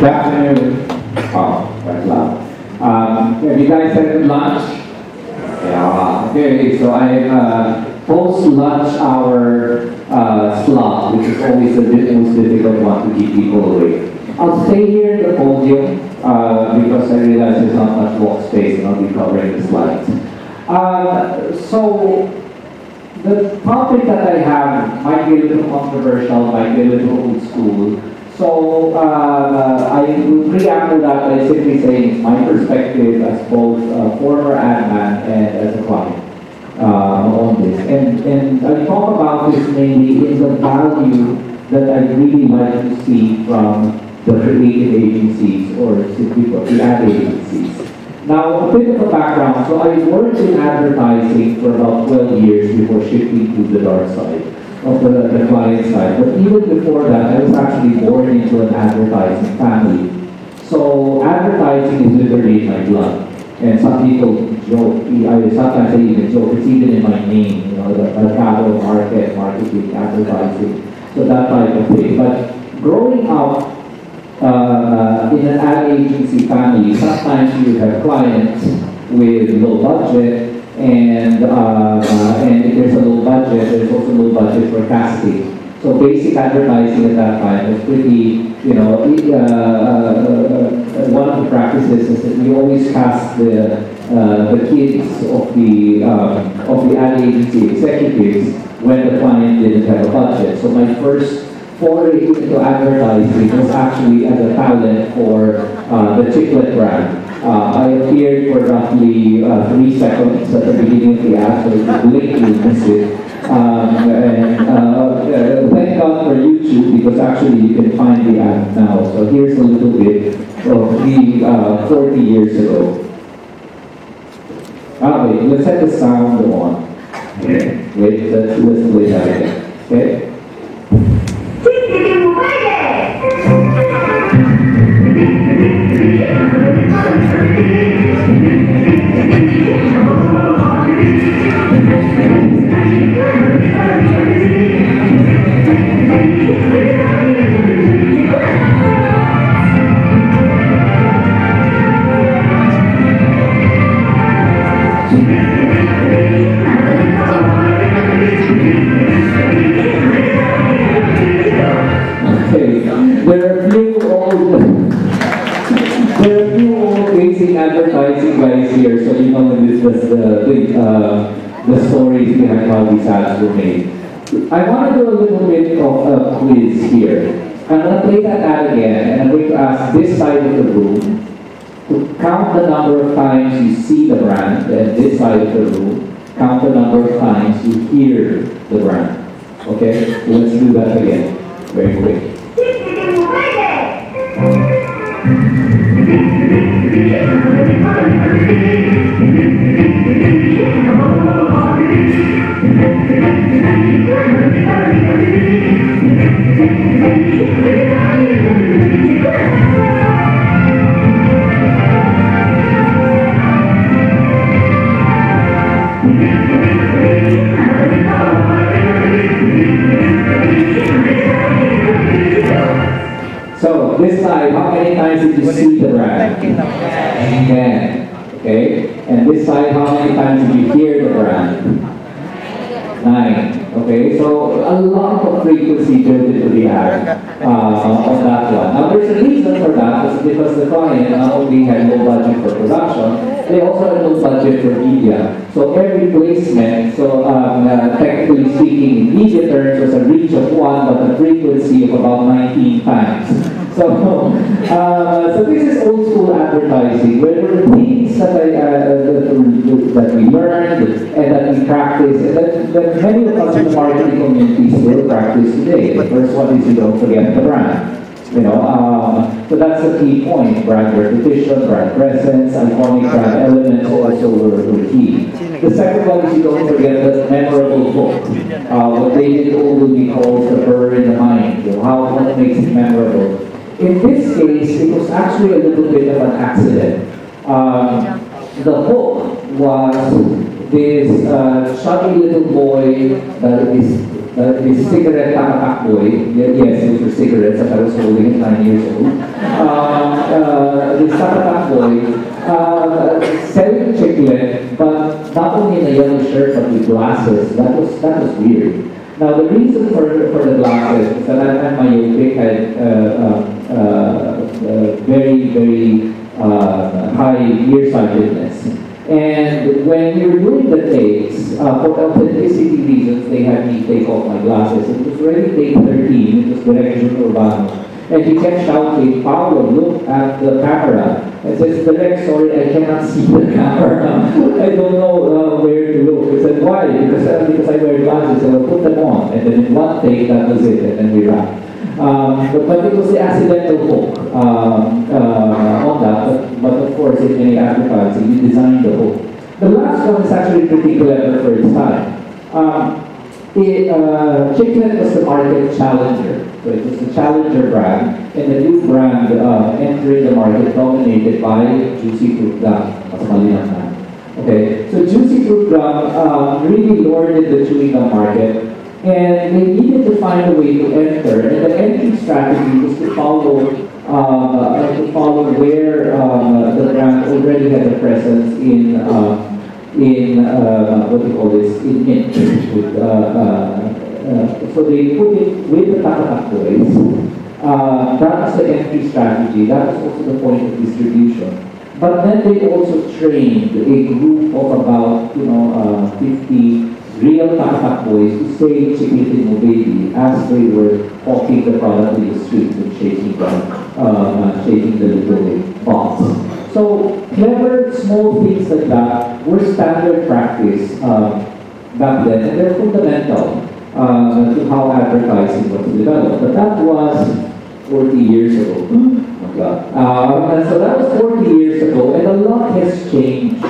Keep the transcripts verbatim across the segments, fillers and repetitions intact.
Good afternoon. Oh, that's loud. Um, have you guys had lunch? Yeah. Okay, so I uh, post-lunch hour uh, slot, which is always the most difficult one to keep people awake. I'll stay here at the podium uh, because I realize there's not much walk space and I'll be covering the slides. Uh, so, the topic that I have might be a little controversial, might be a little old school. So uh, I will preamble that by simply saying it's my perspective as both a former admin and as a client uh, on this. And, and I talk about this mainly in the value that I really like to see from the creative agencies or simply put, the ad agencies. Now, a bit of a background. So I worked in advertising for about twelve years before shifting to the dark side of the, the client side. But even before that, I was actually born into an advertising family. So advertising is literally in my blood. And some people joke, I sometimes I even joke, it's even in my name, you know, the Mercado, market, marketing, advertising, so that type of thing. But growing up uh, in an ad agency family, sometimes you have clients with low budget, and uh, uh, and if there's a low budget, there's also low budget for casting. So basic advertising at that time was pretty, you know, uh, uh, one of the practices is that we always cast the uh, the kids of the um, of the ad agency executives when the client didn't have a budget. So my first foray into advertising was actually as a talent for uh, the Chiclet brand. Uh, I appeared for roughly uh, three seconds at the beginning of the ad, so if you blink, you miss it. Um, and uh, uh, thank God for YouTube, because actually you can find the ad now. So here's a little bit of the uh, forty years ago. Ah, wait, let's have the sound on. Okay. Wait, let's, let's play that again. Okay? Advertising guys here, so you know when this was the big, uh, the stories behind how these ads were made. I want to do a little bit of a quiz here. I'm going to play that ad again, and I'm going to ask this side of the room to count the number of times you see the brand, and this side of the room, count the number of times you hear the brand. Okay? So let's do that again. Very quick. So, this side, how many times did you see the brand? Ten. Okay? And this side, how many times did you hear the brand? Nine. Okay? So, a lot of frequency built into the ad uh, on that one. Now, there's a reason for that. It's because the client not only had low budget for production, they also had low budget for media. So, every placement, so um, uh, technically speaking, in media terms, was a reach of one, but a frequency of about nineteen times. So, uh, so this is old school advertising, where there are things that, I, uh, that, that we learned and that we practice, and that, that many of us in the marketing community still practice today. The first one is you don't forget the brand. You know, um, so that's the key point. Brand repetition, brand presence, iconic brand elements also were, were key. The second one is you don't forget the memorable hook. Uh, what David Ogilvy calls the burr in the mind. You know, how what makes it memorable. In this case, it was actually a little bit of an accident. Um, the hook was this uh, chubby little boy that is Uh, this cigarette takakboy, yes, those were cigarettes that I was holding at nine years old. Um, uh, this takakboy uh, selling chiclet, but not only in a yellow shirt but with glasses. That was that was weird. Now the reason for for the glasses is that I'm myopic, I had uh, uh, uh, very very uh, high nearsightedness. And when we were doing the takes, uh, for authenticity reasons, they had me take off my glasses. It was already take thirteen, it was Director Urbano. And he kept shouting, Paolo, look at the camera. I said, Direct, sorry, I cannot see the camera. I don't know uh, where to look. He said, why? Because, uh, because I wear glasses, and I'll put them on. And then in one take, that was it, and then we wrapped. Um, but, but it was the accidental hook um, uh, on that, but, but of course in many advertising, you designed the hook. The last one is actually pretty clever for its time. Um, it, uh, Chiclet was the market challenger, so it was the challenger brand, and the new brand uh, entering the market dominated by Juicy Fruit Gum. Mas maliit na. Okay, so Juicy Fruit Gum uh, really lorded the chewing gum market. And they needed to find a way to enter, and the entry strategy was to follow, uh, to follow where uh, the brand already had a presence in, uh, in uh, what do you call this, in mint. With, uh, uh, uh, so they put it with the takakboys. Uh, that was the entry strategy. That was also the point of distribution. But then they also trained a group of about, you know, uh, fifty real takakboys to say Chiquitin Mo Baby as they were hawking the product in the streets and shaking the, uh, shaking the little box. So clever small things like that were standard practice uh, back then, and they're fundamental uh, to how advertising was developed. But that was forty years ago. Oh my God. Uh, and so that was forty years ago, and a lot has changed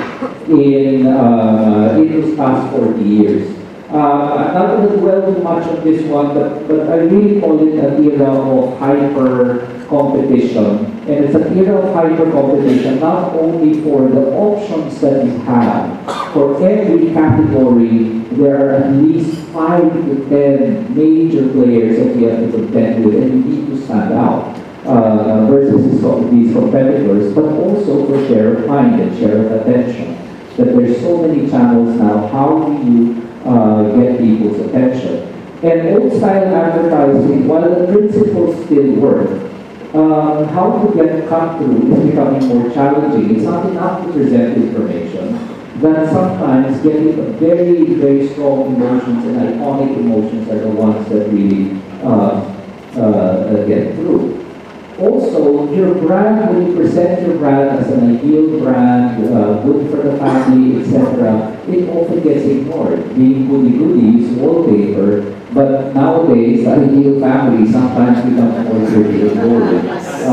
in, uh, in those past forty years. Uh, I'm not going to dwell too much on this one, but, but I really call it an era of hyper competition. And it's an era of hyper competition not only for the options that you have. For every category, there are at least five to ten major players that you have to contend with, and you need to stand out. Uh, versus these competitors, but also for share of mind and share of attention. That there's so many channels now, how do you uh, get people's attention? And old-style advertising, while the principles still work, uh, how to get cut through is becoming more challenging. It's not enough to present information, that sometimes getting very, very strong emotions and iconic emotions are the ones that really uh, uh, get through. Also, your brand, when you present your brand as an ideal brand, uh, good for the family, et cetera, it often gets ignored. Being goody-goody is wallpaper, but nowadays, the ideal family sometimes becomes more dirty and boring.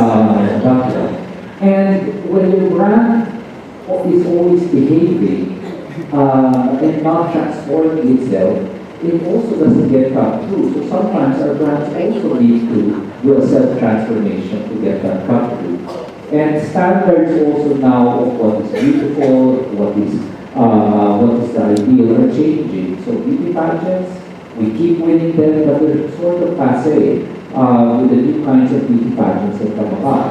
Uh, and when your brand is always behaving uh, and not transforming itself, it also doesn't get cut through. So sometimes our brands also need to do a self-transformation to get that cut through. And standards also now of what is beautiful, what is uh, what is the ideal are changing. So beauty pageants, we keep winning them, but they're sort of passé uh, with the new kinds of beauty pageants that come about.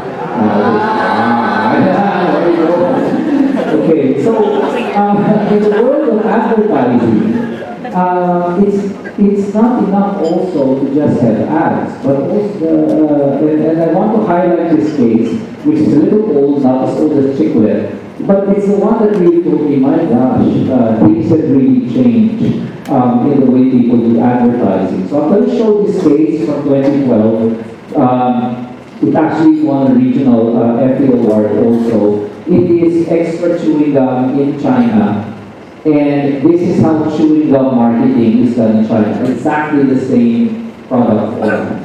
Uh, okay, so uh, in the world of advertising, Uh, it's, it's not enough also to just have ads, but also, uh, and, and I want to highlight this case, which is a little old, not as old as Chiclet, but it's the one that really told me, my gosh, uh, things have really changed um, in the way people do advertising. So I'm going to show this case from twenty twelve. Um, it actually won a regional uh, F A award also. It is extra chewing gum in China. And this is how chewing gum marketing is done in China. Exactly the same product format.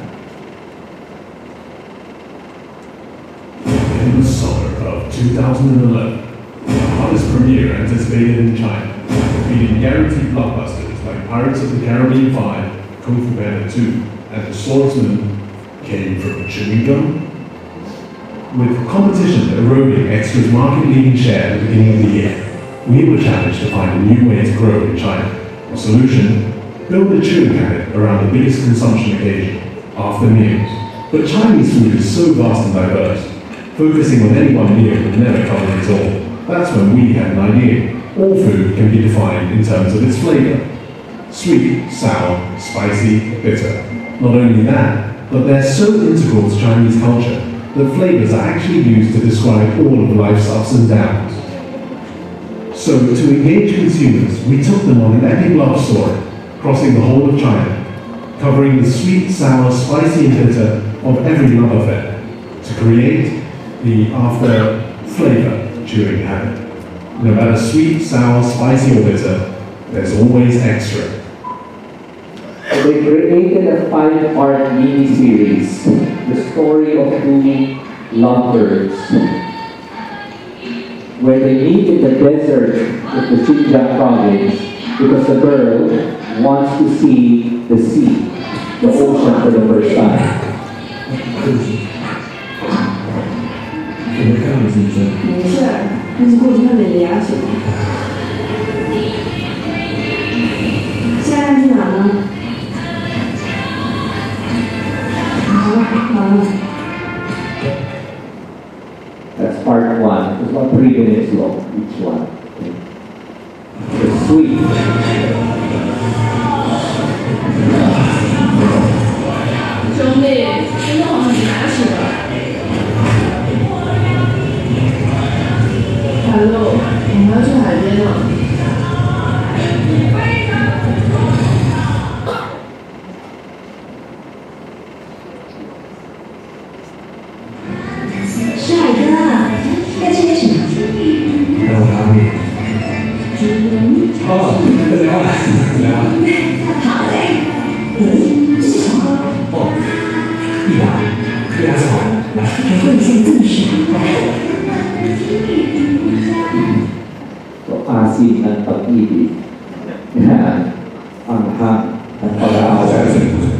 In the summer of two thousand eleven, the hottest premiere anticipated in China, beating guaranteed blockbusters like Pirates of the Caribbean five, Kung Fu Panda two, and The Swordsman came from chewing gum. With competition eroding Extra's market-leading share at the beginning of the year, we were challenged to find a new way to grow in China. The solution build a chewing habit around the biggest consumption occasion, after meals. But Chinese food is so vast and diverse, focusing on any one meal would never cover it all. That's when we had an idea. All food can be defined in terms of its flavour. Sweet, sour, spicy, bitter. Not only that, but they're so integral to Chinese culture that flavours are actually used to describe all of life's ups and downs. So, to engage consumers, we took them on an epic love story, crossing the whole of China, covering the sweet, sour, spicy and bitter of every love affair, to create the after flavor chewing habit. No matter sweet, sour, spicy or bitter, there's always extra. They created a five-part mini-series, the story of two lovebirds, where they meet in the desert of the Xinjiang province because the girl wants to see the sea, the ocean for the first time. 没事儿，那是过去那里的牙齿。下站去哪呢？好了，好了。 That's part one. It's about three minutes long, each one. The sweet. 兄弟，真的好像牙齿了。Hello， 我们要去海边了。 帅哥，要吃点什么？ 还有咖啡。哦，聊啊聊。 好嘞。嗯，这是什么？ 哦，一打，一打就好了。来， 我问一下正事。 Asin dan pag-ibig. Anghang at pag-aaway.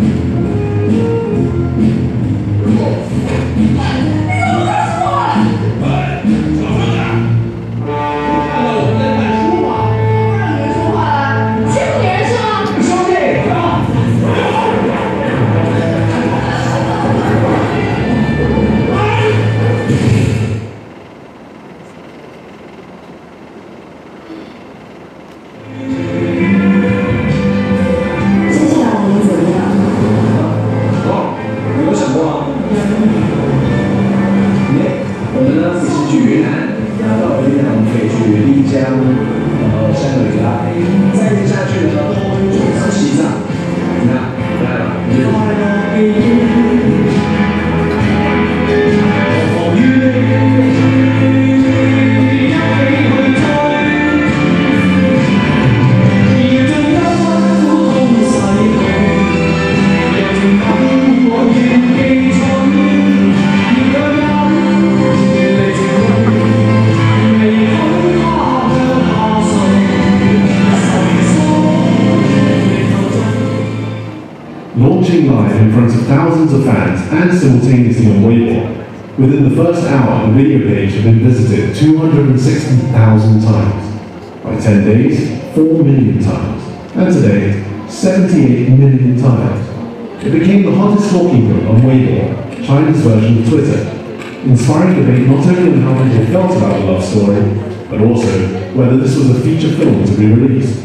Launching live in front of thousands of fans and simultaneously on Weibo, within the first hour, the video page had been visited two hundred sixty thousand times. By ten days, four million times. And today, seventy-eight million times. It became the hottest talking point on Weibo, China's version of Twitter, inspiring debate not only on how people felt about the love story, but also whether this was a feature film to be released.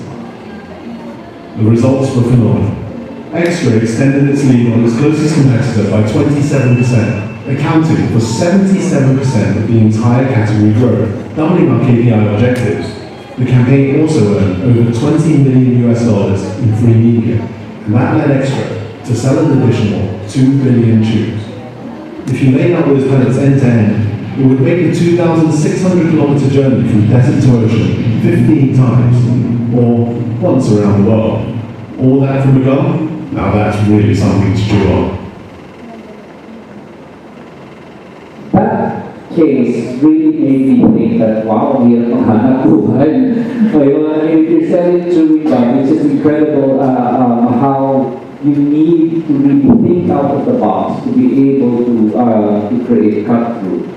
The results were phenomenal. Extra extended its lead on its closest competitor by twenty-seven percent, accounting for seventy-seven percent of the entire category growth, doubling our K P I objectives. The campaign also earned over twenty million US dollars in free media, and that led Extra to sell an additional two billion chews. If you laid out those pellets end to end, it would make the two thousand six hundred kilometer journey from desert to ocean fifteen times, or once around the world. All that from a gun? Now that's really something to chew on. That case really made me think that, wow, we are kind of cool. You're selling chewing gum, which is incredible uh, uh, how you need to really think out of the box to be able to, uh, to create cut through.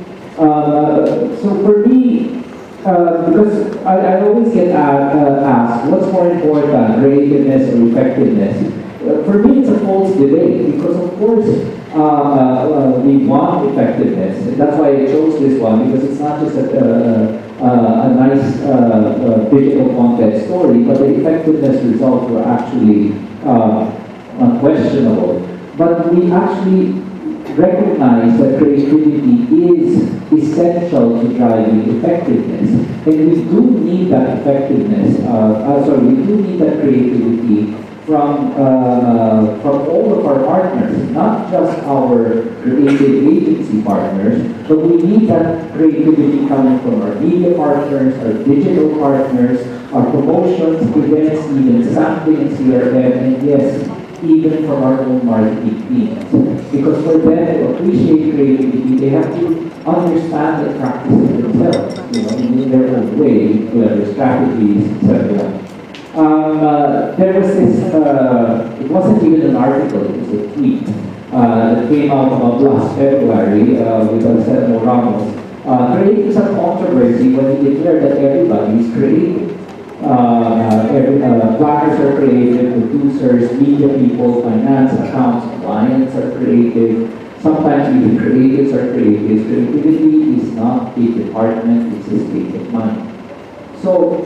Uh, so for me, uh, because I, I always get uh, uh, asked, what's more more important, creativeness or effectiveness? Uh, for me, it's a false debate because, of course, uh, uh, we want effectiveness. And that's why I chose this one, because it's not just a, uh, uh, a nice uh, uh, digital content story, but the effectiveness results were actually uh, unquestionable. But we actually recognize that creativity is essential to driving effectiveness. And we do need that effectiveness, uh, uh, sorry, we do need that creativity from, uh, from all of our partners, not just our creative agency partners, but we need that creativity coming from our media partners, our digital partners, our promotions, events, even sampling and C R M, and yes, even from our own marketing teams. Because for them to appreciate creativity, they have to understand and practice it themselves, you know, in their own way, clever strategies, et cetera. Um, uh, there was this, uh, it wasn't even an article, it was a tweet uh, that came out about last February uh, with Anselmo Ramos. Uh, creating some controversy when he declared that everybody is creative. Uh, every, uh, planners are creative, producers, media people, finance, accounts, clients are creative. Sometimes even creatives are creative. Creativity is not a department, it's a state of mind. So,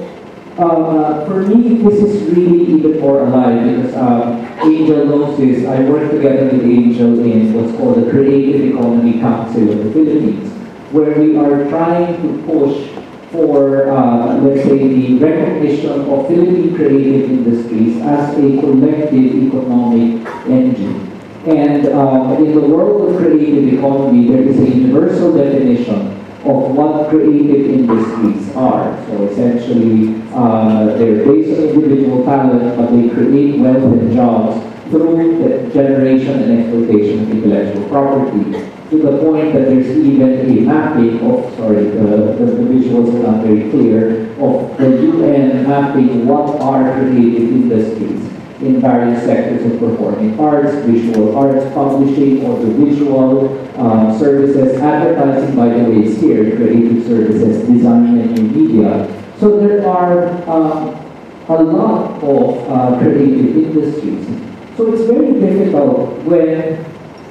uh, for me, this is really even more alive because um, Angel knows this. I work together with Angel in what's called the Creative Economy Council of the Philippines, where we are trying to push for, uh, let's say, the recognition of Philippine creative industries as a collective economic engine. And uh, in the world of creative economy, there is a universal definition of what creative industries are. So essentially, uh, they're based on individual talent, but they create wealth and jobs through the generation and exploitation of intellectual property, to the point that there's even a mapping of, sorry, the, the, the visuals are not very clear, of the U N mapping what are creative industries in various sectors of performing arts, visual arts, publishing, audiovisual, um, services, advertising, by the way, is here, creative services, design and new media. So there are um, a lot of uh, creative industries. So it's very difficult when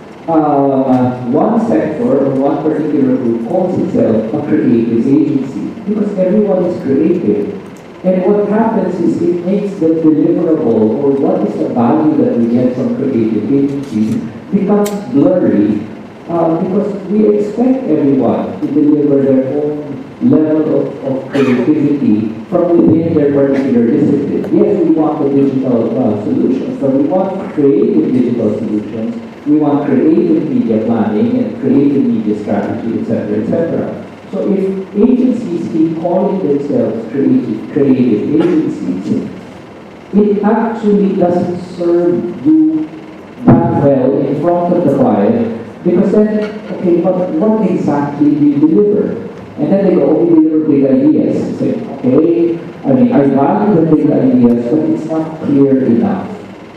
Uh, one sector or one particular group calls itself a creative agency because everyone is creative. And what happens is it makes the deliverable or what is the value that we get from creative agencies becomes blurry uh, because we expect everyone to deliver their own level of, of creativity from within their particular discipline. Yes, we want the digital uh, solutions, but we want creative digital solutions. We want creative media planning and creative media strategy, et cetera, et cetera. So if agencies keep calling themselves creative, creative agencies, it actually doesn't serve you that well in front of the client because then, okay, but what exactly do you deliver? And then they go, oh, we deliver big ideas. Say, okay, I mean, I value the big ideas, but it's not clear enough.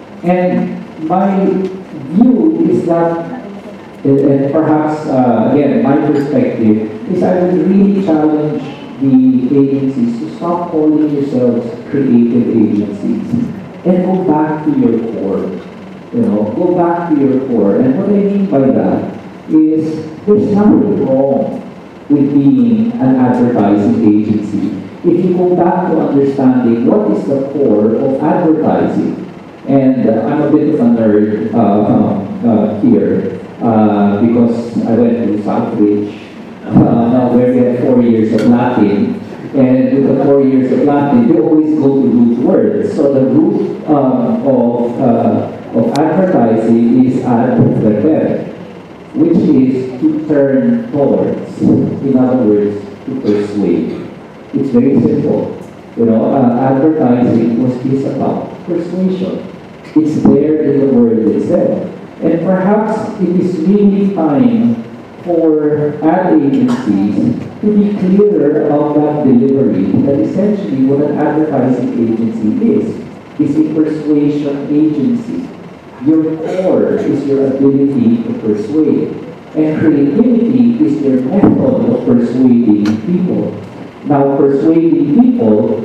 And my view is that, and perhaps, uh, again, my perspective, is I would really challenge the agencies to stop calling yourselves creative agencies and go back to your core. You know, go back to your core. And what I mean by that is there's nothing wrong with being an advertising agency. If you go back to understanding what is the core of advertising, and uh, I'm a bit of a nerd uh, uh, here uh, because I went to Southbridge, uh, where we had four years of Latin. And with the four years of Latin, you always go to root words. So the root uh, of, uh, of advertising is ad vertere, which is to turn towards. In other words, to persuade. It's very simple. You know, uh, advertising was is about persuasion. It's there in the word itself. And perhaps it is really time for ad agencies to be clearer about that delivery, that essentially what an advertising agency is, is a persuasion agency. Your core is your ability to persuade, and creativity is your method of persuading people. Now, persuading people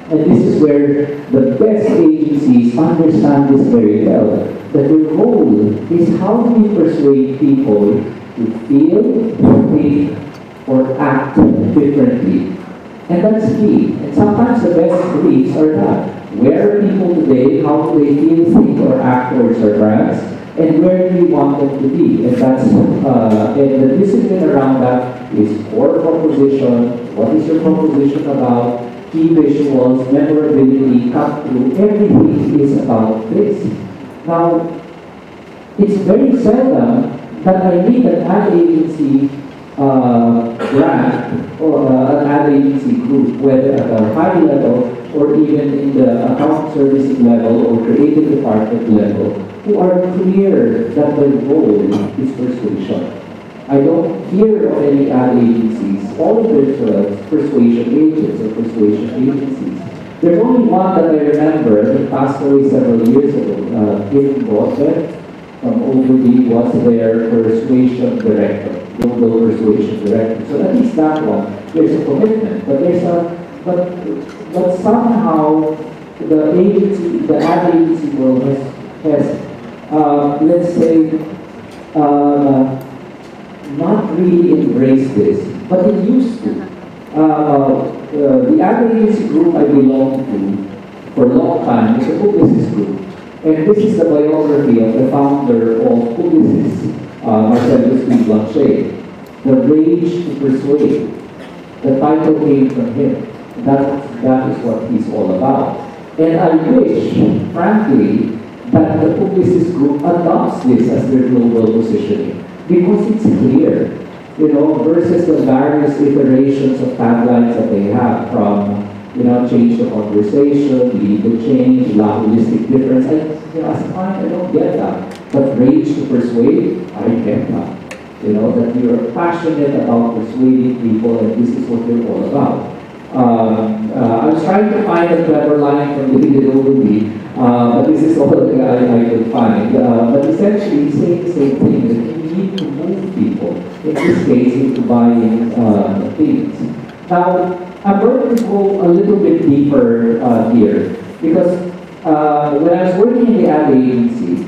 And this is where the best agencies understand this very well, that their role is how do we persuade people to feel, think, or act differently. And that's key. And sometimes the best briefs are that. Where are people today? How do they feel, think, or act towards our brands? And where do we want them to be? And that's uh, and the discipline around that is core proposition. What is your proposition about? Key visuals, memorability, cut through. Everything is about this. Now, it's very seldom that I meet an ad agency uh, brand or uh, an ad agency group, whether at a high level or even in the account servicing level or creative department level, who are clear that their role is persuasion. I don't hear of any ad agencies, all of their persuasion agents or persuasion agencies. There's only one that I remember that passed away several years ago. Uh, Kim Broadbent from Overby was their persuasion director, global persuasion director. So at least that one, there's a commitment, but there's a but but somehow the agency, the ad agency world has has uh, let's say uh, not really embraced this, but it used to. Uh, uh, the ad agency group I belong to for a long time is a Publicis group. And this is the biography of the founder of Publicis, uh, Marcelo Blanchet, The Rage to Persuade. The title came from him. That, that is what he's all about. And I wish, frankly, that the Publicis group adopts this as their global positioning, because it's clear, you know, versus the various iterations of taglines that they have from, you know, change the conversation, lead the change, la holistic difference. I, you know, as a client, I don't get that. But rage to persuade, I get that. You know, that you're passionate about persuading people and this is what you're all about. Um, uh, I was trying to find a clever line from the Adobo-Tambuli, uh, but this is all I, I could find. Uh, but essentially, saying the same thing, that you need to move people, in this case, into buying uh, things. Now, I'm going to go a little bit deeper uh, here, because uh, when I was working in the ad agency,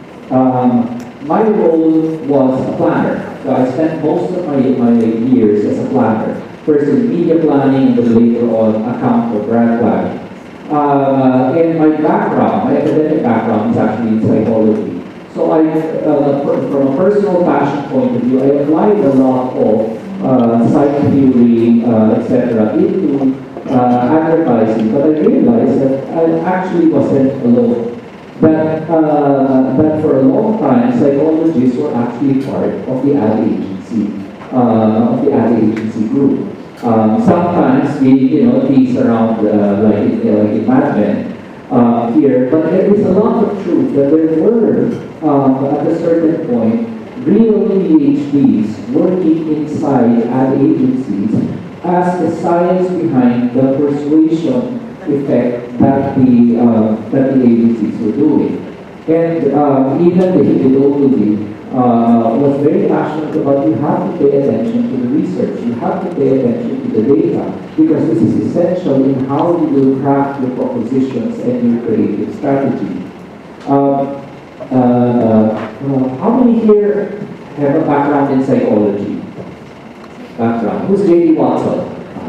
um, my role was a planner. So I spent most of my, my years as a planner. First in media planning, and then later on account or brand planning. Uh, and my background, my academic background is actually in psychology. So I, uh, from a personal passion point of view, I applied a lot of uh, psych theory, uh, et cetera, into uh, advertising. But I realized that I actually wasn't alone. That, uh, that for a long time, psychologists were actually part of the ad agency, uh, of the ad agency group. Um, sometimes we, you know, tease around uh, like, uh, like in Mad Men uh, here, but there is a lot of truth that there were, um, at a certain point, real PhDs working inside ad agencies as the science behind the persuasion effect that the, uh, that the agencies were doing. And um, even the Adobo-Tambuli uh, was very passionate about you have to pay attention to the research, you have to pay attention to the data, because this is essential in how you will craft your propositions and your creative strategy. Um, uh, uh, how many here have a background in psychology? Background. Who's J D Watson?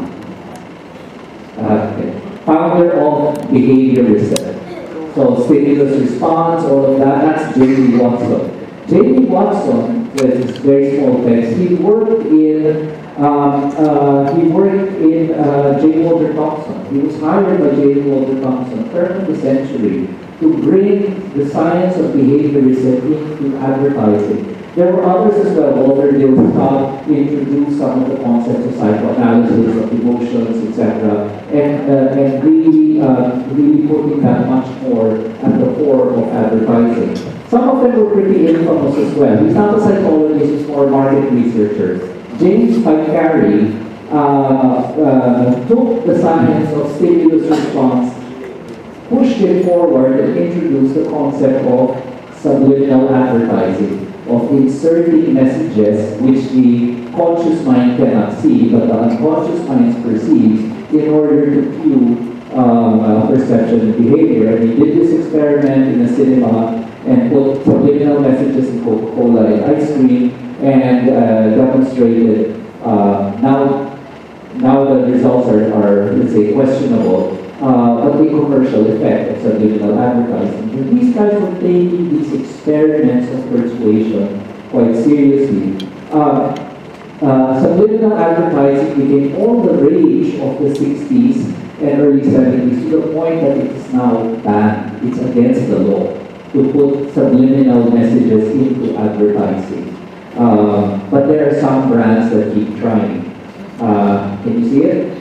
Uh, okay. Founder of behaviorism. So stimulus response, all of that, that's J D Watson. J D Watson, with his very small text, he worked in um, uh, he worked in uh, J. Walter Thompson. He was hired by J. Walter Thompson, turn of the century, to bring the science of behaviorism into advertising. There were others as well. Walter Scott introduced some of the concepts of psychoanalysis, of emotions, et cetera, and uh, and really, uh, really putting that much more at the core of advertising. Some of them were pretty infamous as well. He's not a psychologist; he's more a market researcher. James Picari uh, uh, took the science of stimulus response, pushed it forward, and introduced the concept of subliminal advertising, of inserting messages which the conscious mind cannot see, but the unconscious mind perceives in order to cue um, uh, perception and behavior. And he did this experiment in a cinema and put subliminal messages in Coca-Cola and ice cream and uh, demonstrated uh, now, now the results are, are, let's say, questionable, uh, but the commercial effect of subliminal advertising. And these guys were taking these experiments of persuasion quite seriously. Uh, uh, subliminal advertising became all the rage of the sixties and early seventies to the point that it's now banned. It's against the law to put subliminal messages into advertising. Uh, but there are some brands that keep trying. Uh, can you see it?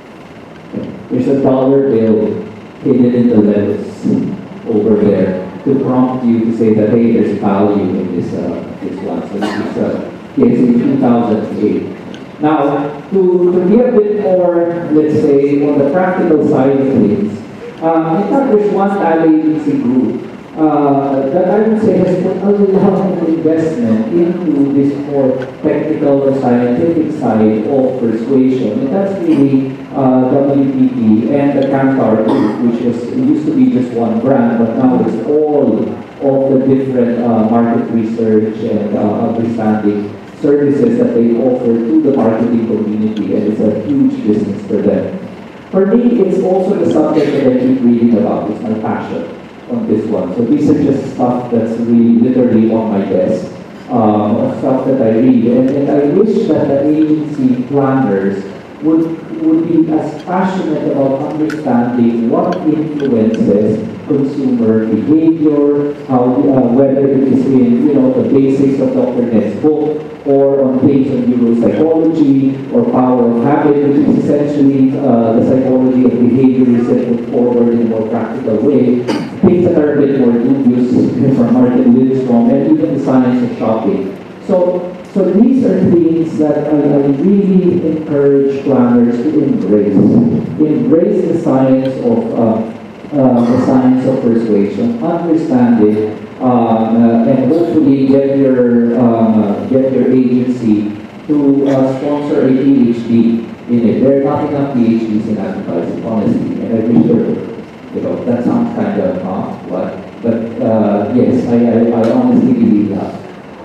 There's a dollar bill hidden in the lettuce over there to prompt you to say that, hey, there's value in this, uh, this one. So this is uh, it's in two thousand eight. Now, to, to be a bit more, let's say, on the practical side of things, um, in fact, there's one ad agency group uh, that I would say has put a lot of investment into this more technical or scientific side of persuasion. And that's really uh, W P P and the Kantar group, which was, used to be just one brand, but now it's all of the different uh, market research and uh, understanding services that they offer to the marketing community, and it's a huge business for them. For me, it's also the subject that I keep reading about. It's my passion on this one. So these are just stuff that's really literally on my desk, um, of stuff that I read. And, and I wish that the agency planners would, would be as passionate about understanding what influences consumer behavior, how, uh, whether it is in, you know, the basics of Doctor Ned's book, or on things on neuropsychology, or power of habit, which is essentially uh, the psychology of behavior set put forward in a more practical way. Things that are a bit more dubious from Martin Lindstrom, and even the science of shopping. So, so these are things that I, I really encourage planners to embrace. Embrace the science of uh, uh, the science of persuasion, understand it, um, uh, and hopefully get your um, uh, get your agency to uh, sponsor a PhD in it. There are not enough PhDs in advertising, honestly, and I wish there were. You know, that sounds kind of uh, what, but uh, yes, I, I, I honestly believe that.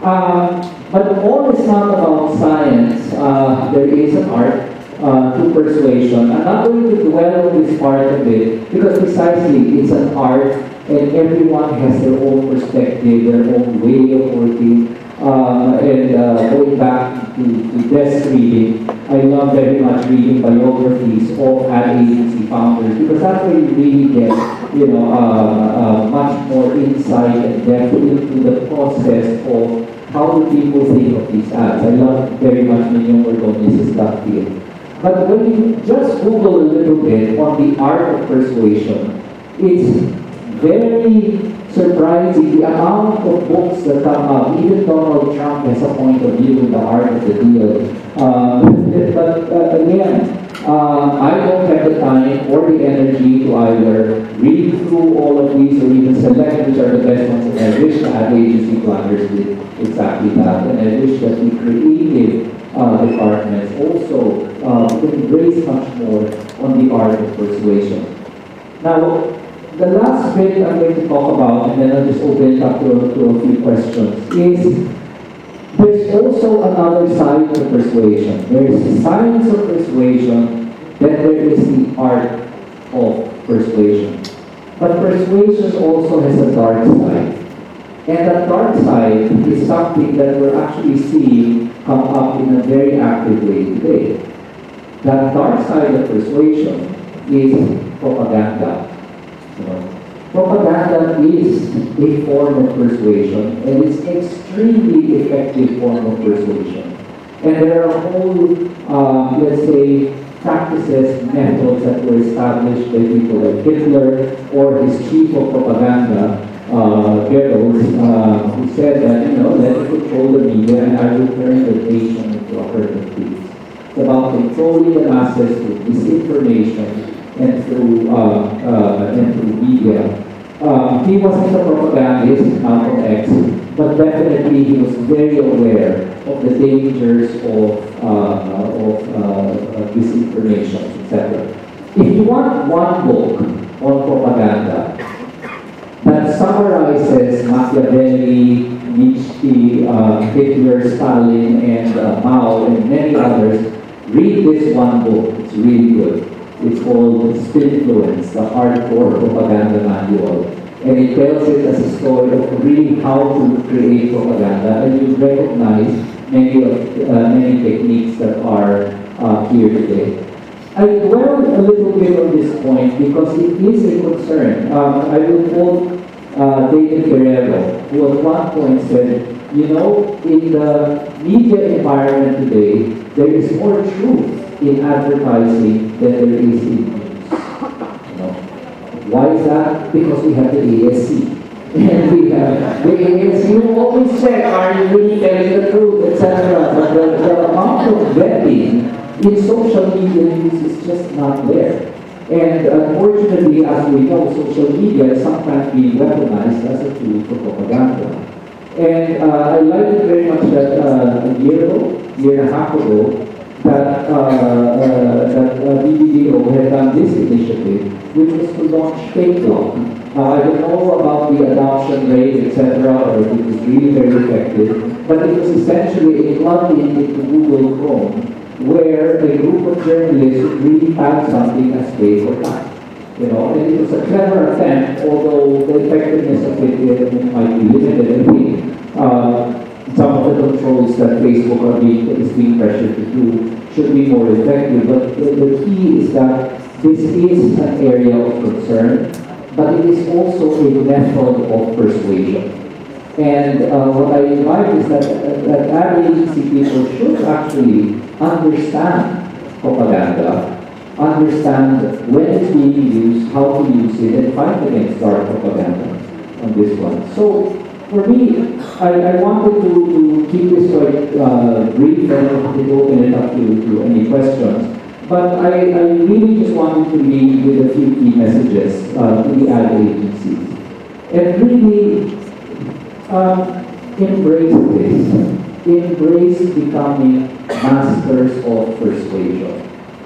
Um, but all is not about science. Uh, there is an art uh, to persuasion. I'm not going to dwell on this part of it because precisely it's an art and everyone has their own perspective, their own way of working. Uh, and uh, going back to, to desk reading, I love very much reading biographies of ad agency founders because that's where you really get, you know, uh, uh, much more insight and depth into the process of how do people think of these ads. I love very much Minyong Ordonis' that field. But when you just Google a little bit on the art of persuasion, it's very surprising the amount of books that come up. Even Donald Trump has a point of view in the art of the deal. Um, but uh, again, uh, I don't have the time or the energy to either read through all of these or even select which are the best ones. And I wish the ad agency planners did exactly that. And I wish that the creative uh, departments also uh, could embrace much more on the art of persuasion. Now, the last bit I'm going to talk about, and then I'll just open it up to, to a few questions, is there's also another side to persuasion. There is the science of persuasion, then there is the art of persuasion. But persuasion also has a dark side. And that dark side is something that we're actually seeing come up in a very active way today. That dark side of persuasion is propaganda. You know, propaganda is a form of persuasion, and it's an extremely effective form of persuasion. And there are whole, uh, let's say, practices, methods that were established by people like Hitler or his chief of propaganda, uh, Goebbels, uh, who said that, you know, let me control the media and I will turn the nation into a herd of thieves. It's about controlling the masses through disinformation and through, uh, uh, and through media. Uh, he wasn't a propagandist, Malcolm X, but definitely he was very aware of the dangers of, uh, of uh, disinformation, et cetera. if you want one book on propaganda that summarizes Machiavelli, Nietzsche, uh, Hitler, Stalin, and uh, Mao, and many others, read this one book. It's really good. It's called Spinfluence, the Hardcore Propaganda Manual. And it tells it as a story of really how to create propaganda, and you recognize many of uh, many techniques that are uh, here today. I dwell a little bit on this point because it is a concern. Um, I will quote uh, David Guerrero, who at one point said, you know, in the media environment today, there is more truth in advertising than there is in news. You know? Why is that? Because we have the A S C. And we have the A S C who always check, are you really telling the truth, et cetera. But the, the amount of vetting in social media news is just not there. And unfortunately, as we know, social media is sometimes being weaponized as a tool for propaganda. And uh, I liked it very much that uh, a year ago, year and a half ago, that, uh, uh, that uh, B B D O had done this initiative, which was to launch fake blog. Now, I don't know about the adoption rate, et cetera, or if it was really very effective, but it was essentially a plug-in into Google Chrome, where a group of journalists would really tag something as fake or not. You know, and it was a clever attempt, although the effectiveness of it, it might be limited. I think uh, some of the controls that Facebook are being, is being pressured to do should be more effective. But the, the key is that this is an area of concern, but it is also a method of persuasion. And uh, what I invite is that, uh, that ad agency people should actually understand propaganda, understand when it's being used, how to use it, and fight against dark propaganda on this one. So, for me, I, I wanted to, to keep this quite uh, brief and to open it up to, to any questions. But I, I really just wanted to leave with a few key messages uh, to the ad agencies. And really, um, embrace this. Embrace becoming masters of persuasion.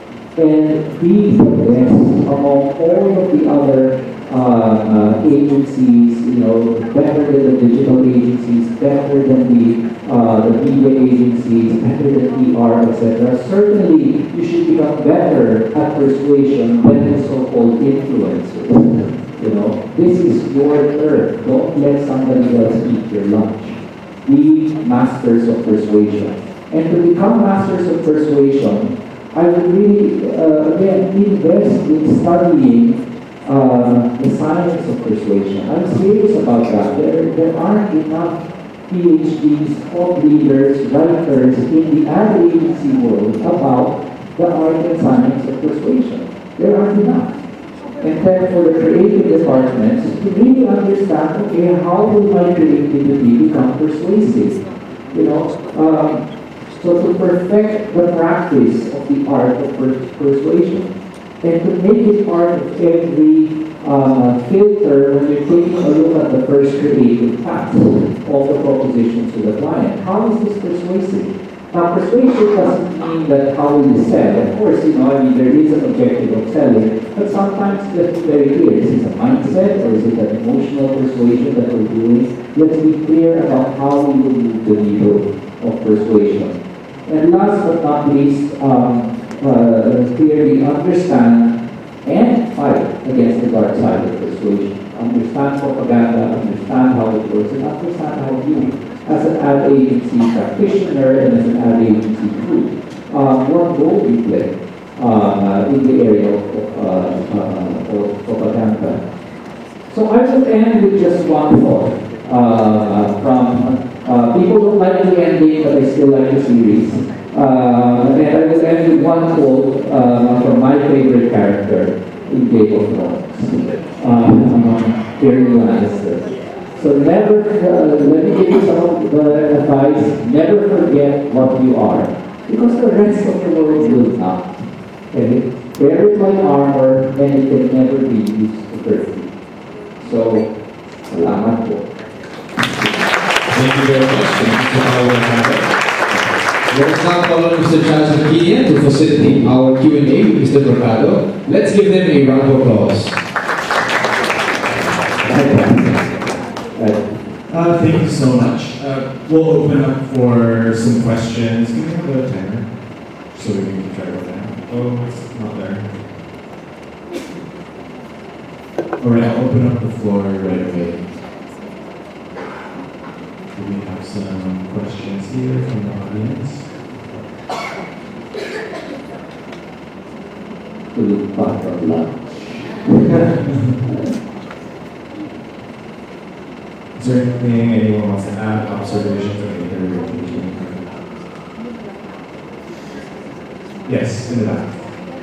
And be the best among all of the other uh, uh, agencies, you know, better than the digital agencies, better than the, uh, the media agencies, better than P R, et cetera. Certainly, you should become better at persuasion than the so-called influencers. You know, this is your turn. Don't let somebody else eat your lunch. Be masters of persuasion. And to become masters of persuasion, I would really, uh, again, invest in studying uh, the science of persuasion. I'm serious about that. There, there aren't enough PhDs, thought leaders, writers in the ad agency world about the art and science of persuasion. There aren't enough. And then for the creative departments to really understand, okay, how will my creativity become persuasive? You know, um, so to perfect the practice of the art of per persuasion and to make it part of every uh, filter when you're taking a look at the first creative path of the propositions to the client. How is this persuasive? Now, persuasion doesn't mean that how will you sell. Of course, you know, I mean, there is an objective of selling, but sometimes let's be very clear. Is it a mindset or is it an emotional persuasion that we're doing? Let's be clear about how we will move the needle of persuasion. And last but not least, um, uh, clearly understand and fight against the dark side of persuasion. Understand propaganda, understand how it works, and understand how you, as an ad agency practitioner and as an ad agency group, uh, what role you play uh, in the area of, of, uh, uh, of propaganda. So I will end with just one thought uh, from uh, people don't like the ending, but I still like the series. Uh, and I will end with one quote uh, from my favorite character in Game of Thrones, uh, Tyrion Lannister. So never, uh, let me give you some of the advice, never forget what you are, because the rest of the world will not. Okay? Wear it like armor, and it can never be used to hurt you. So, salamat po. Thank you very much. Thank you, Paolo Mercado. Your example, Mister the judge of Kenya to facilitate our Q and A with Mister Mercado. Let's give them a round of applause. Uh, thank you so much. Uh, we'll open up for some questions. Can we have a timer? So we can keep track of that. Oh, it's not there. Alright, I'll open up the floor right away. Do we have some questions here from the audience? To the part of lunch. Is there anything anyone wants to add, observations, or anything? Yes, in the back.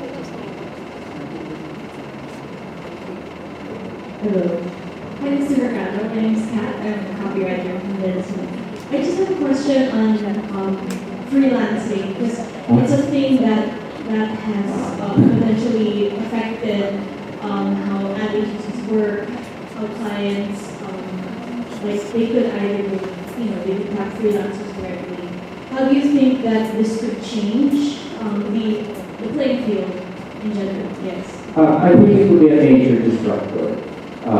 Hello. Hi, Mister Mercado. My name is Kat. I'm a copywriter from Nestlé. I just have a question on um, freelancing, because it's a thing that that has uh, potentially affected um, how ad agencies work, how clients, um, like they could either, you know, they could have freelancers directly. How do you think that this could change um, the, the playing field in general? Yes. Uh, I think it would be a major disruptor. Uh,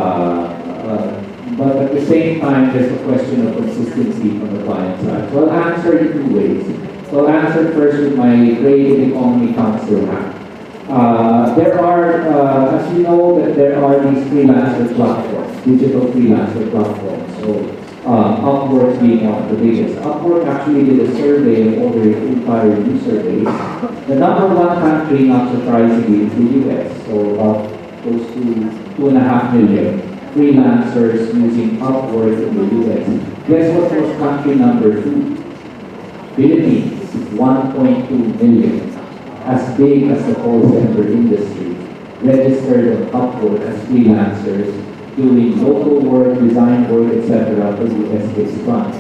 uh, but at the same time, there's a question of consistency from the client side. So I'll answer in two ways. So I'll answer first with my creative economy council hack. Uh, there are, uh, as you know, that there are these freelancer platforms, digital freelancer platforms. So uh, Upwork being one of the biggest. Upwork actually did a survey of over entire user base. The number one country, not surprisingly, is the U S. So about close to two and a half million freelancers using Upwork in the U S. Guess what was country number two? Philippines, one point two million. As big as the call center industry, registered on Upwork as freelancers, doing local work, design work, et cetera for U S-based clients.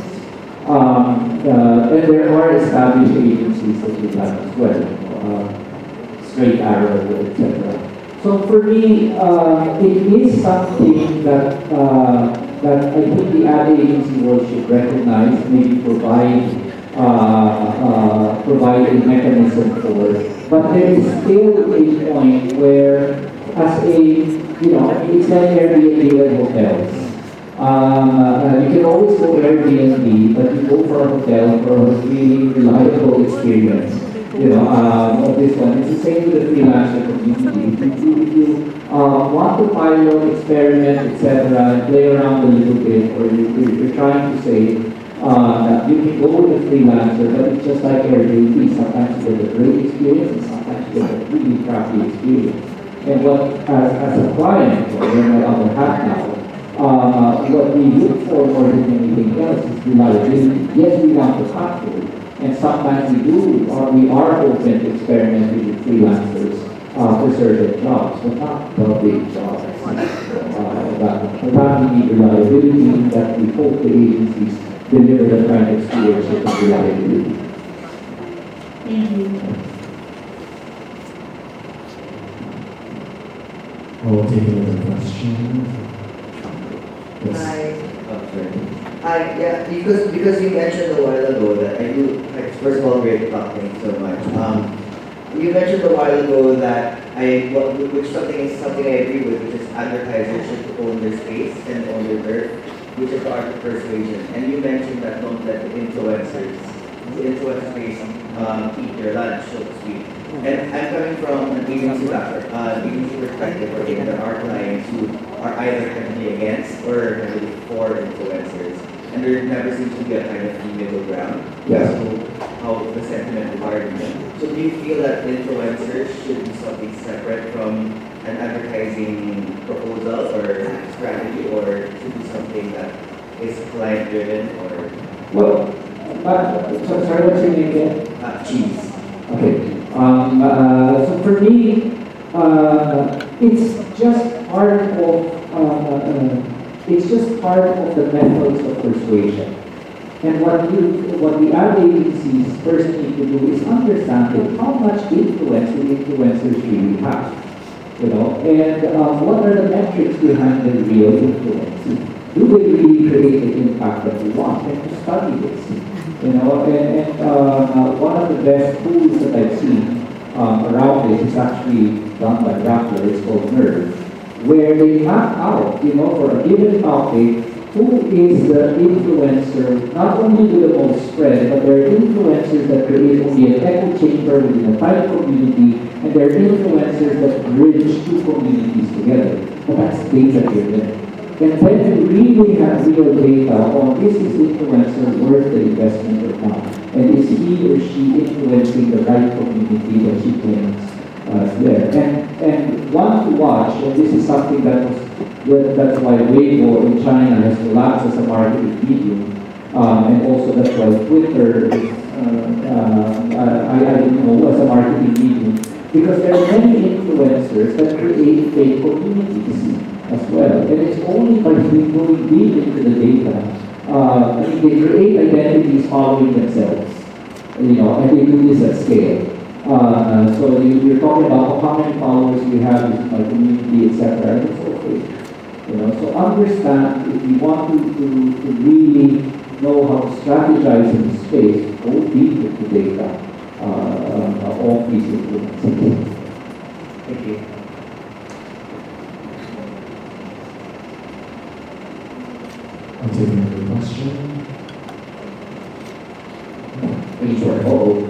Um, uh, and there are established agencies that do that as well, uh, Straight Arrow, et cetera. So for me, uh, it is something that uh, that I think the ad agency world should recognize, maybe provide uh, uh, provide a mechanism for. But there is still a point where, as a you know, it's like Airbnb and hotels. Um, uh, you can always go Airbnb, but you go for a hotel for a really reliable experience. You know, um, of this one. It's the same with the freelancer community. If you, if you uh, want to pilot, experiment, et cetera, play around a little bit, or you, you're trying to say uh, that you can go with a freelancer, but it's just like Airbnb. Sometimes you get a great experience, and sometimes you get a really crappy experience. And what, as, as a client, or in my other hat now, uh, what we look for more than anything else is reliability. Yes, we want to cut through. And sometimes we do, or we are open to experimenting with freelancers uh, for certain jobs, but not the big jobs. Uh, that, for that we need reliability, that we hope the agencies deliver the kind of stewardship and reliability. Thank you. I'll take another question. Yes. Hi. Oh, sorry. Hi, yeah, because because you mentioned a while ago that I do, first of all, great talk, thank you so much. Um, you mentioned a while ago that I, which something is something I agree with, which is advertisers should own their space and own their turf, which is the art of persuasion. And you mentioned that don't let the influencers, the influence space, um, eat your lunch, so to speak. And I'm coming from an agency background, uh, agency perspective, where there are clients who are either heavily against or heavily for influencers. And there never seems to be a kind of middle ground. Yes. So how the sentiment of argument. So do you feel that influencers should be something separate from an advertising proposal or strategy, or should be something that is client driven or? Well, uh, so, sorry, what's your name again? Uh, cheese. Okay. Um, uh, so for me, uh, it's just part of. Uh, uh, It's just part of the methods of persuasion. And what you, what the ad agencies first need to do is understand how much influence the influencers really have. You know, and um, what are the metrics behind the real influence? Do they really create the impact that we want? And to study this. You know, and, and uh, one of the best tools that I've seen um, around this is actually done by Rappler. It's called Nerve, where they map out, you know, for a given topic, who is the influencer, not only with the most spread, but there are influencers that create only an echo chamber within a tight community, and there are influencers that bridge two communities together. But that's data-driven. And then you really have real data on is this influencer worth the investment or not? And is he or she influencing the right community that she claims uh, there? And, and one to watch, and this is something that was that's why Weibo in China has collapsed as a marketing medium, um, and also that's why Twitter is, uh, uh, I, I don't know, as a marketing medium, because there are many influencers that create fake communities as well, and it's only by going deep into the data. Uh, I mean, they create identities following themselves, you know, and they do this at scale. Uh, so you, you're talking about how many followers you have in my community, et cetera. And it's okay. You know, so understand if you want to, to, to really know how to strategize in the space, go deep into data uh, of all these influences. Thank you. I'll take another question. Thanks for Paolo.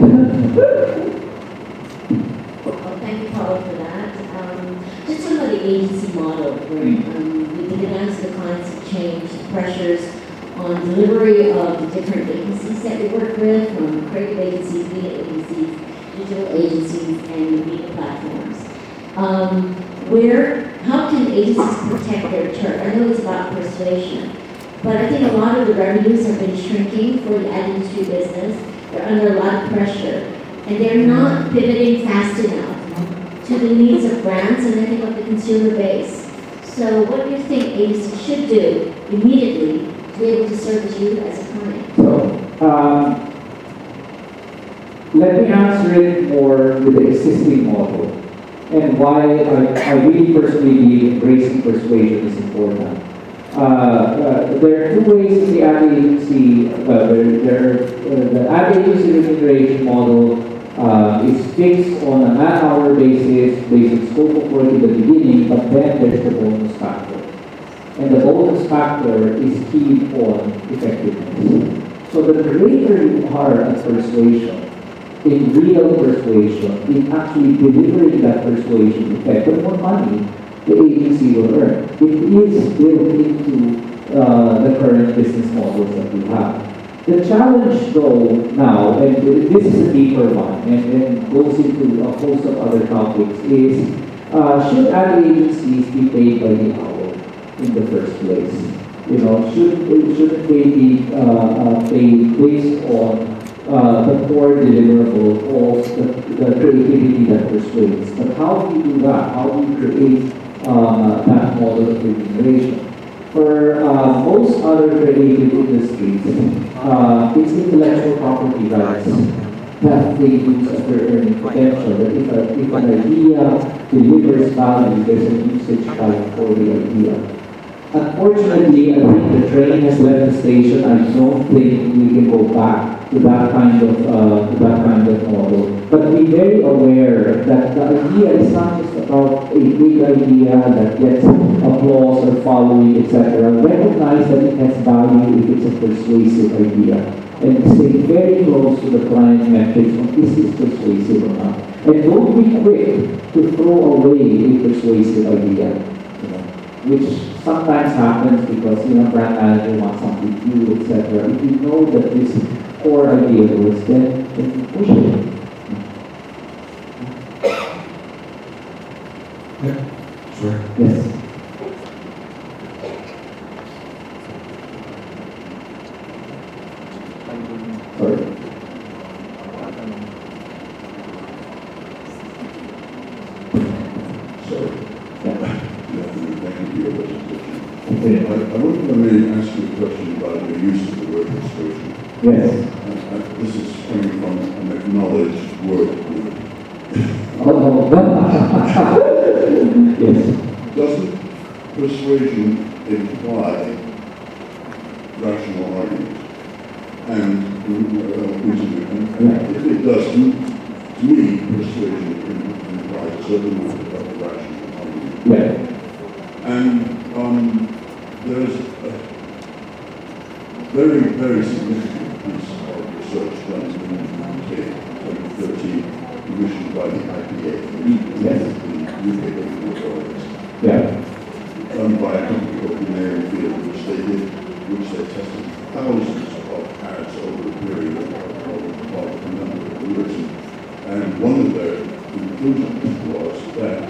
Well, thank you, Paolo, for that. Um, just talking about the agency model, where um, the demands of the clients have changed, pressures on delivery of the different agencies that we work with, from creative agencies, media agencies, digital agencies, and media platforms. Um, where, how can agencies protect their turf? I know it's about persuasion, but I think a lot of the revenues have been shrinking for the ad industry business. They're under a lot of pressure, and they're not pivoting fast enough to the needs of brands and I think of the consumer base. So what do you think agencies should do immediately to be able to service you as a client? So, um, let me answer it more with the existing model and why I, I really personally believe embracing persuasion is important. Uh, uh, there are two ways in the ad agency, uh, there, there, uh, the ad agency remuneration model uh, is fixed on a man-hour basis, based on scope of work in the beginning, but then there's the bonus factor. And the bonus factor is keyed on effectiveness. So the greater you are at persuasion, in real persuasion, in actually delivering that persuasion effect, the more money the agency will earn. It is built into uh, the current business models that we have. The challenge though now, and this is a deeper one, and, and goes into a host of other topics, is uh, should ad agencies be paid by the hour in the first place? You know, should, shouldn't they be uh, uh, paid based on uh, the core deliverable of the, the creativity that persuades? But how do you do that? How do you create Uh, that model of remuneration? For uh, most other creative industries, uh, it's intellectual property rights that they use as their earning potential. That if, a, if an idea delivers value, there's a usage right for the idea. Unfortunately, I think the train has left the station. I don't think we can go back to that kind of uh, to that kind of model. But be very aware that the idea is not just about a big idea that gets applause or following, et cetera. Recognize that it has value if it's a persuasive idea, and stay very close to the client metrics on is this persuasive or not. And don't be quick to throw away a persuasive idea, you know, which sometimes happens because you know brand manager wants something new, et cetera. If you know that this core idea works, then, then push it. Yeah, sure. Yes. Sorry. Sorry. Yeah. Thank you for your presentation. Okay. I, I wanted to really ask you a question about the use of the word persuasion. Yes. Uh, uh, this is coming from an acknowledged word. Oh, yes. Doesn't persuasion imply rational argument? and, uh, and if it does, to, to me, persuasion implies a certain amount of rational argument. Yeah. And um, there's a very, very significant piece of research done in the U K in twenty thirteen, commissioned by the I P A, yes. the U K government authorities. Yeah. Done by a company called Innovation Field, which they did, which they tested thousands of ads over a period of, of, of a number of years. And one of their conclusions was that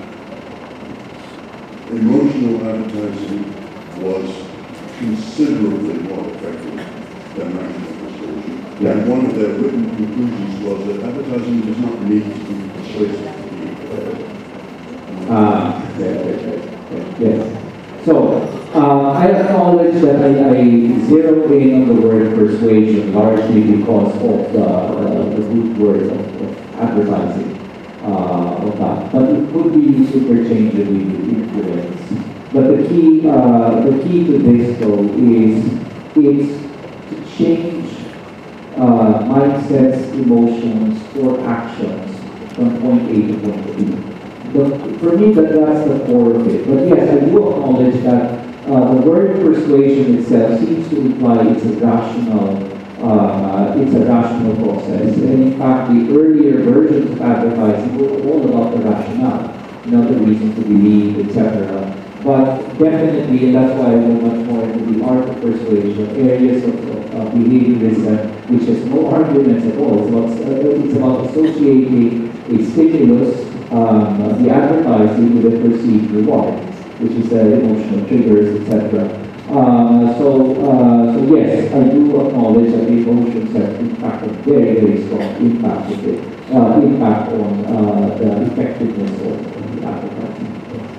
emotional advertising was considerably more effective than rational persuasion. Yeah. And one of their written conclusions was that advertising does not need to be persuasive to be effective. Ah, yes, yes, yes, yes. So, uh, I acknowledge that I, I zeroed in on the word persuasion largely because of the, uh, the root word of, of advertising uh, of that. But it could be used interchangeably with influence. But the key, uh, the key to this though is, is to change uh, mindsets, emotions, or actions from point A to point B. But for me, that, that's the core of it. But yes, I do acknowledge that uh, the word persuasion itself seems to imply it's a rational, uh, it's a rational process. And in fact, the earlier versions of advertising were all about the rationale, you know, the reason to believe, et cetera. But definitely, and that's why I go much more into the art of persuasion, areas of, of, of behaviorism, which has no arguments at all. It's about, uh, it's about associating a stimulus, um, the advertising with a perceived reward, which is uh, emotional triggers, et cetera. Uh, so, uh, so yes, I do acknowledge that the emotions have in fact a very, very strong impact of it, uh, impact on uh, the effectiveness of, of the advertising.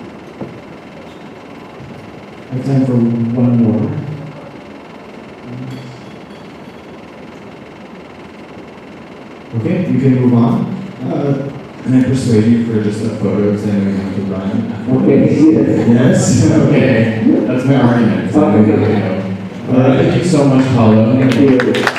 I have time for one more. Okay, you can move on. Uh, can I persuade you for just a photo because I know you want to run? Okay, yes. Yes? Okay, that's my argument. So Okay. uh, thank you so much, Paolo. Thank you.